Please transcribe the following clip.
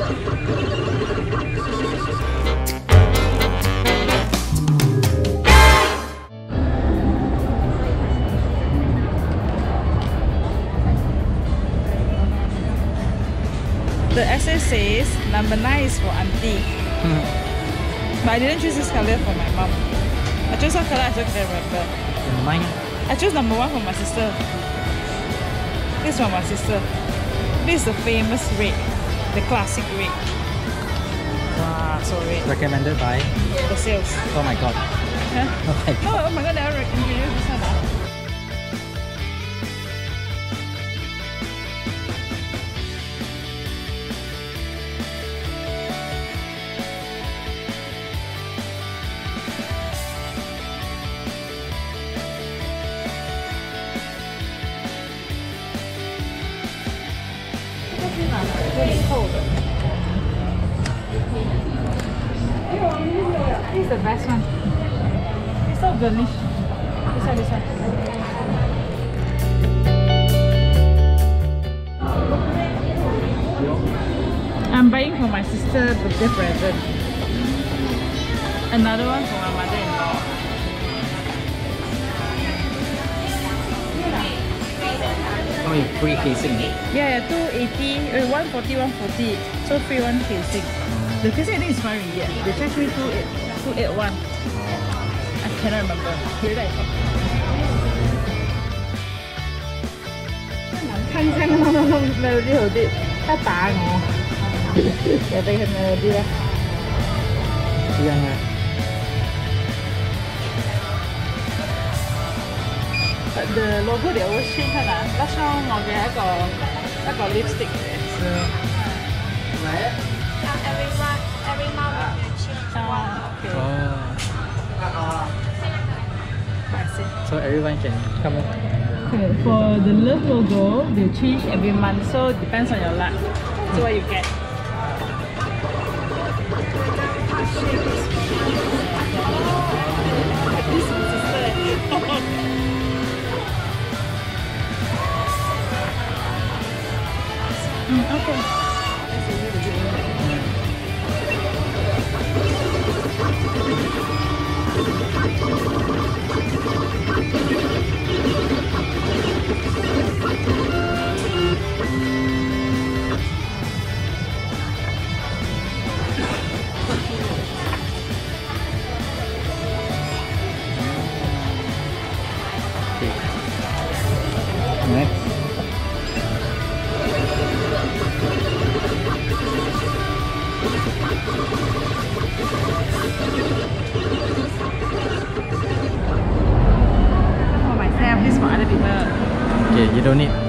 The essay says number 9 is for auntie. But I didn't choose this color for my mom. I chose what color I still can't remember. Mine? I chose number 1 for my sister. This is for my sister. This is the famous red. The classic red. Wow, so red. Recommended by? The sales. Oh my god. Huh? Okay. No, oh my god, never introduced this one. This is the best one. It's so girlish. This one. I'm buying for my sister birthday present. Another one for my mother-in-law. Oh, you free casing. Yeah, 280, 140, 140. So free one casing. The casing I think is fine yet. They charged me 281. I cannot remember. Here I go. 親親melody 好啲，他打我，又俾佢 melody 啦。 一樣嘅。 The logo they always change 係嘛？last time 我嘅一個 lipstick 嘅。 Every month you change one. Okay. Oh. I see. So everyone can come in. Okay, for the love logo, they change every month, so it depends on your luck. So what you get. This is sister. Okay. Next. For myself, this for other people. Okay, you don't need